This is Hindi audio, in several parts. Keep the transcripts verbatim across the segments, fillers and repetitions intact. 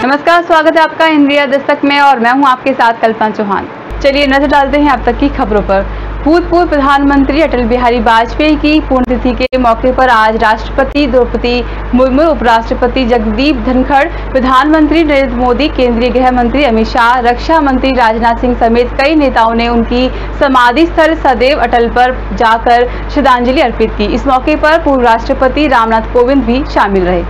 नमस्कार, स्वागत है आपका इंडिया दस्तक में और मैं हूं आपके साथ कल्पना चौहान। चलिए नजर डालते हैं अब तक की खबरों पर। भूतपूर्व प्रधानमंत्री अटल बिहारी वाजपेयी की पुण्यतिथि के मौके पर आज राष्ट्रपति द्रौपदी मुर्मू, उपराष्ट्रपति जगदीप धनखड़, प्रधानमंत्री नरेंद्र मोदी, केंद्रीय गृह मंत्री अमित शाह, रक्षा मंत्री राजनाथ सिंह समेत कई नेताओं ने उनकी समाधि स्थल सदैव अटल पर जाकर श्रद्धांजलि अर्पित की। इस मौके पर पूर्व राष्ट्रपति रामनाथ कोविंद भी शामिल रहे।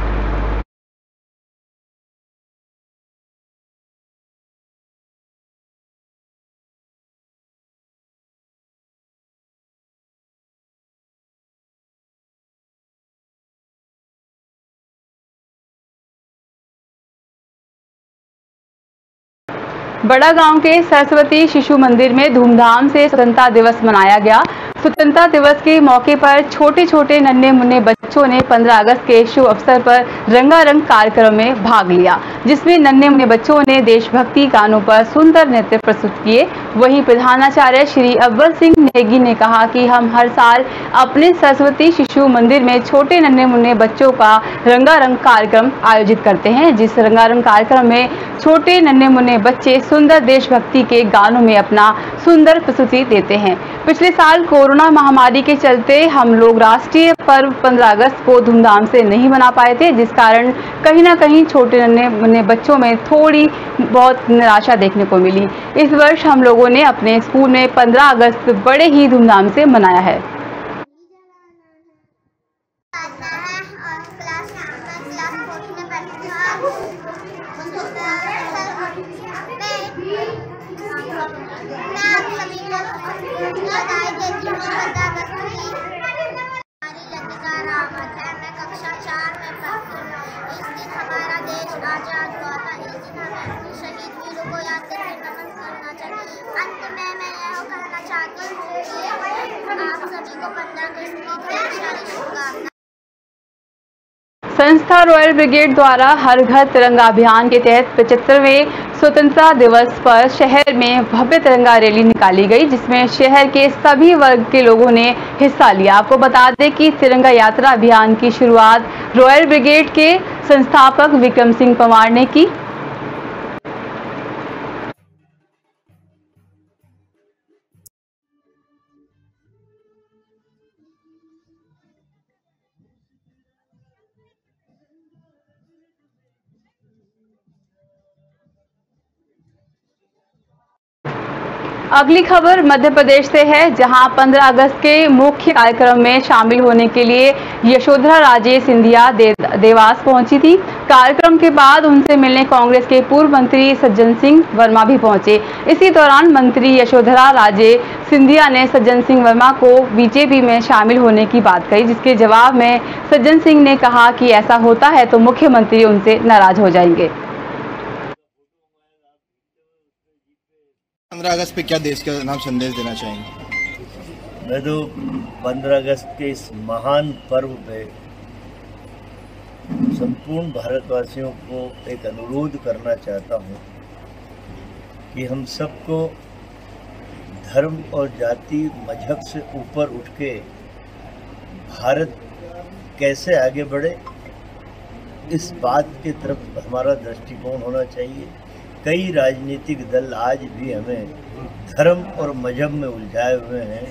बड़ा गांव के सरस्वती शिशु मंदिर में धूमधाम से स्वतंत्रता दिवस मनाया गया। स्वतंत्रता दिवस के मौके पर छोटे छोटे नन्हे मुन्ने बच्चों ने पंद्रह अगस्त के शुभ अवसर पर रंगारंग कार्यक्रम में भाग लिया, जिसमें नन्हे मुन्ने बच्चों ने देशभक्ति गानों पर सुंदर नृत्य प्रस्तुत किए। वहीं प्रधानाचार्य श्री अव्वल सिंह नेगी ने कहा कि हम हर साल अपने सरस्वती शिशु मंदिर में छोटे नन्हे मुन्ने बच्चों का रंगारंग कार्यक्रम आयोजित करते हैं, जिस रंगारंग कार्यक्रम में छोटे नन्हे मुन्ने बच्चे सुंदर देशभक्ति के गानों में अपना सुंदर प्रस्तुति देते हैं। पिछले साल कोरोना महामारी के चलते हम लोग राष्ट्रीय पर्व पंद्रह अगस्त को धूमधाम से नहीं मना पाए थे, जिस कारण कहीं ना कहीं छोटे नन्हे मुन्ने बच्चों में थोड़ी बहुत निराशा देखने को मिली। इस वर्ष हम लोगों ने अपने स्कूल में पंद्रह अगस्त बड़े ही धूमधाम से मनाया है। कक्षा चार में पढ़ती हूँ। इस दिन हमारा देश आजाद हुआ था। इस दिन हमें अपने शहीद वीरों को याद करके नमन करना चाहिए। अंत में मैं यह कहना चाहती हूँ कि आप सभी को पंद्रह अगस्त की ढेर सारी शुभकामनाएं। संस्था रॉयल ब्रिगेड द्वारा हर घर तिरंगा अभियान के तहत पचहत्तरवें स्वतंत्रता दिवस पर शहर में भव्य तिरंगा रैली निकाली गई, जिसमें शहर के सभी वर्ग के लोगों ने हिस्सा लिया। आपको बता दें कि तिरंगा यात्रा अभियान की शुरुआत रॉयल ब्रिगेड के संस्थापक विक्रम सिंह पंवार ने की। अगली खबर मध्य प्रदेश से है, जहां पंद्रह अगस्त के मुख्य कार्यक्रम में शामिल होने के लिए यशोधरा राजे सिंधिया दे, देवास पहुंची थी। कार्यक्रम के बाद उनसे मिलने कांग्रेस के पूर्व मंत्री सज्जन सिंह वर्मा भी पहुंचे। इसी दौरान मंत्री यशोधरा राजे सिंधिया ने सज्जन सिंह वर्मा को बीजेपी में शामिल होने की बात कही, जिसके जवाब में सज्जन सिंह ने कहा कि ऐसा होता है तो मुख्यमंत्री उनसे नाराज हो जाएंगे। पंद्रह अगस्त पे क्या देश के नाम संदेश देना चाहेंगे? मैं तो पंद्रह अगस्त के इस महान पर्व पे संपूर्ण भारतवासियों को एक अनुरोध करना चाहता हूँ कि हम सबको धर्म और जाति मजहब से ऊपर उठ के भारत कैसे आगे बढ़े, इस बात की तरफ हमारा दृष्टिकोण होना चाहिए। कई राजनीतिक दल आज भी हमें धर्म और मजहब में उलझाए हुए हैं।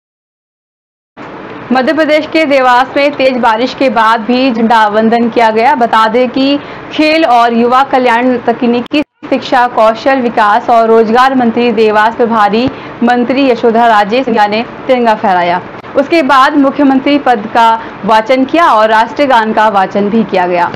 मध्य प्रदेश के देवास में तेज बारिश के बाद भी झंडा वंदन किया गया। बता दें कि खेल और युवा कल्याण, तकनीकी शिक्षा, कौशल विकास और रोजगार मंत्री देवास प्रभारी मंत्री यशोधरा राजे सिंधिया ने तिरंगा फहराया। उसके बाद मुख्यमंत्री पद का वाचन किया और राष्ट्रीय गान का वाचन भी किया गया।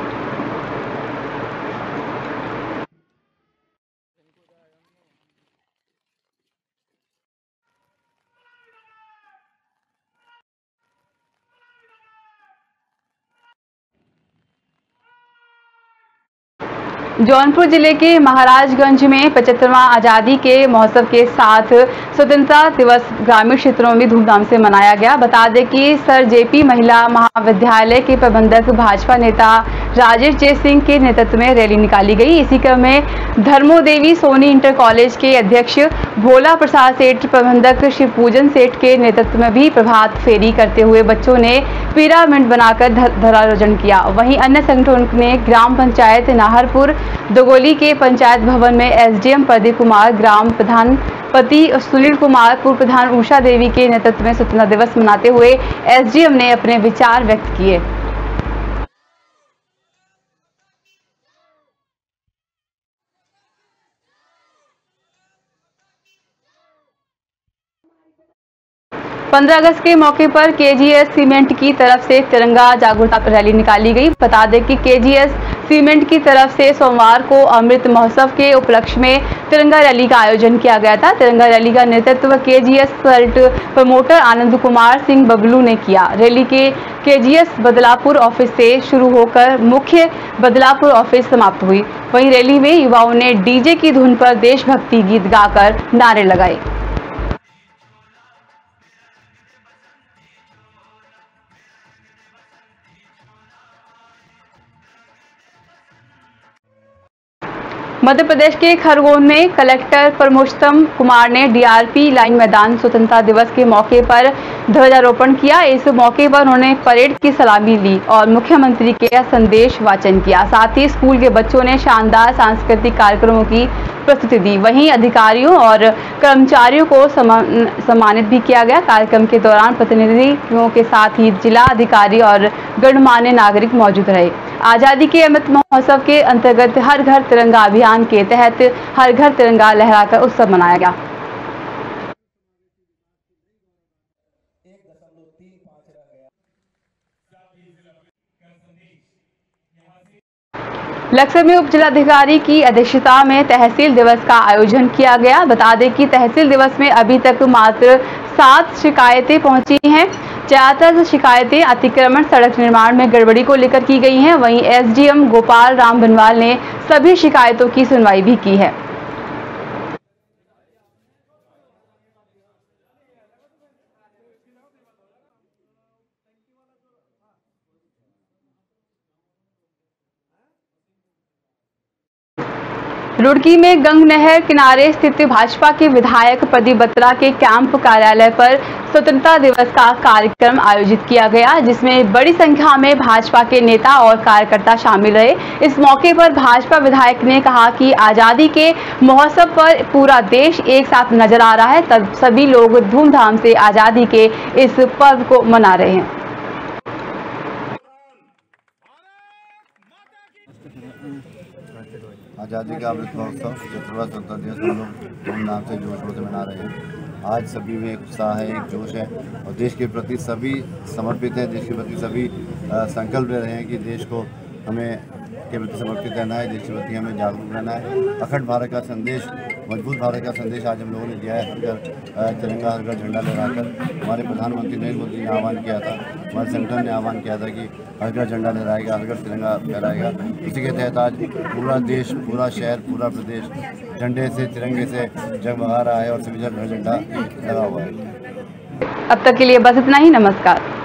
जौनपुर जिले के महाराजगंज में पचहत्तरवां आज़ादी के महोत्सव के साथ स्वतंत्रता दिवस ग्रामीण क्षेत्रों में धूमधाम से मनाया गया। बता दें कि सर जेपी महिला महाविद्यालय के प्रबंधक भाजपा नेता राजेश जय सिंह के नेतृत्व में रैली निकाली गई। इसी क्रम में धर्मोदेवी सोनी इंटर कॉलेज के अध्यक्ष भोला प्रसाद सेठ, प्रबंधक शिवपूजन सेठ के नेतृत्व में भी प्रभात फेरी करते हुए बच्चों ने पिरामिड बनाकर ध्वजारोहण किया। वहीं अन्य संगठनों ने ग्राम पंचायत नाहरपुर दोगोली के पंचायत भवन में एसडीएम प्रदीप कुमार, ग्राम प्रधान पति सुनील कुमार, पूर्व प्रधान उषा देवी के नेतृत्व में स्वतंत्रता दिवस मनाते हुए एसडीएम ने अपने विचार व्यक्त किए। पंद्रह अगस्त के मौके पर केजीएस सीमेंट की तरफ से तिरंगा जागरूकता रैली निकाली गई। बता दें कि केजीएस सीमेंट की तरफ से सोमवार को अमृत महोत्सव के उपलक्ष्य में तिरंगा रैली का आयोजन किया गया था। तिरंगा रैली का नेतृत्व केजीएस सर्ट प्रमोटर आनंद कुमार सिंह बबलू ने किया। रैली के केजीएस बदलापुर ऑफिस से शुरू होकर मुख्य बदलापुर ऑफिस समाप्त हुई। वहीं रैली में युवाओं ने डीजे की धुन पर देशभक्ति गीत गाकर नारे लगाए। मध्य प्रदेश के खरगोन में कलेक्टर परमोत्तम कुमार ने डीआरपी लाइन मैदान स्वतंत्रता दिवस के मौके पर ध्वजारोपण किया। इस मौके पर उन्होंने परेड की सलामी ली और मुख्यमंत्री के संदेश वाचन किया। साथ ही स्कूल के बच्चों ने शानदार सांस्कृतिक कार्यक्रमों की प्रस्तुति दी। वहीं अधिकारियों और कर्मचारियों को सम्मानित भी किया गया। कार्यक्रम के दौरान प्रतिनिधियों के साथ ही जिला अधिकारी और गणमान्य नागरिक मौजूद रहे। आजादी के अमृत महोत्सव के अंतर्गत हर घर तिरंगा अभियान के तहत हर घर तिरंगा लहराकर उत्सव मनाया गया। लक्सर में उप जिलाधिकारी की अध्यक्षता में तहसील दिवस का आयोजन किया गया। बता दें कि तहसील दिवस में अभी तक मात्र सात शिकायतें पहुंची हैं। ज्यादातर शिकायतें अतिक्रमण, सड़क निर्माण में गड़बड़ी को लेकर की गई हैं। वहीं एसडीएम गोपाल राम बनवाल ने सभी शिकायतों की सुनवाई भी की है। रुड़की में गंग नहर किनारे स्थित भाजपा के विधायक प्रदीप बत्रा के कैंप कार्यालय पर स्वतंत्रता दिवस का कार्यक्रम आयोजित किया गया, जिसमें बड़ी संख्या में भाजपा के नेता और कार्यकर्ता शामिल रहे। इस मौके पर भाजपा विधायक ने कहा कि आजादी के महोत्सव पर पूरा देश एक साथ नजर आ रहा है, तब सभी लोग धूमधाम से आजादी के इस पर्व को मना रहे हैं। आज़ादी का अमृत महोत्सव चतुर्थ स्वतंत्रता दिवस हम लोग धूमधाम से जोश शोर से मना रहे हैं। आज सभी में एक उत्साह है, एक जोश है और देश के प्रति सभी समर्पित हैं। देश के प्रति सभी संकल्प ले रहे हैं कि देश को हमें के प्रति समर्पित रहना है, देश के प्रति हमें जागरूक रहना है। अखंड भारत का संदेश, मजबूत भारत का संदेश आज हम लोगों ने दिया है। हर घर तिरंगा, हर घर झंडा लहराकर हमारे प्रधानमंत्री नरेंद्र मोदी ने आह्वान किया था, हमारे संगठन ने आह्वान किया था कि हर घर झंडा लहराएगा, हर घर तिरंगा लहराएगा। इसी के तहत आज पूरा देश, पूरा शहर, पूरा प्रदेश झंडे से, तिरंगे से जगमगा रहा है और सभी जगह झंडा लगा हुआ है। अब तक के लिए बस इतना ही। नमस्कार।